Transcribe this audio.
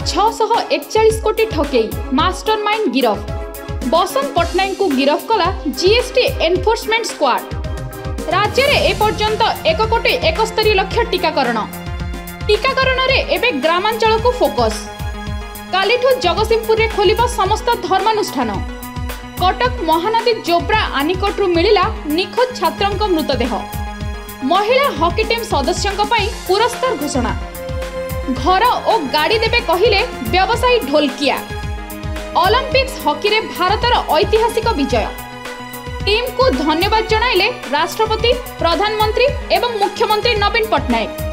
641 कोटी ठकेई मास्टरमाइंड गिरफ। बसंत पट्टनायक को गिरफ कला जीएसटी एनफोर्समेंट स्क्वाड। राज्य में एपर्यंत 1,71,00,000 टीकाकरण। टीकाकरण रे एबे ग्रामांचल को फोकस। कालीठू जगतसिंहपुर रे खोलिबा समस्त धर्मानुष्ठान। कटक महानदी जोब्रा आनिकटरू मिलिला निखोज छात्रंक मृतदेह। महिला हॉकी टीम सदस्यों पई पुरस्कार घोषणा। घर और गाड़ी देबे कहिले व्यवसायी ढोलकिया। ओलंपिक्स हॉकी रे भारतर ऐतिहासिक विजय। टीम को धन्यवाद जणाइले राष्ट्रपति, प्रधानमंत्री एवं मुख्यमंत्री नवीन पट्टनायक।